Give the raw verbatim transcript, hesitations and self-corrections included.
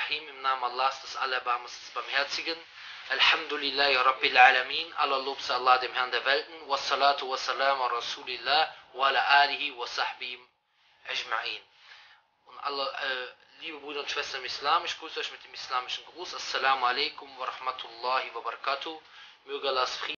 Rahim, im Namen Allahs, des Allerbarmers, des Barmherzigen. Alhamdulillahi Rabbil Alamin, aller Lob sei Allah, dem Herrn der Welten. Wassalatu wassalamu Rasulillah wa ala alihi wa sahbihi ajma'in. Und alle äh, liebe Brüder und Schwestern im Islam, ich grüße euch mit dem islamischen Gruß. Assalamu alaikum wa rahmatullahi wa barakatuh. Möge Allahs Frieden